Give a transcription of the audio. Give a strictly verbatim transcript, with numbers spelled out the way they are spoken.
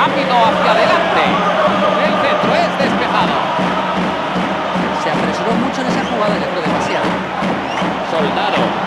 rápido hacia adelante. El centro es despejado. Se apresuró mucho en esa jugada, yo creo demasiado. Soldado.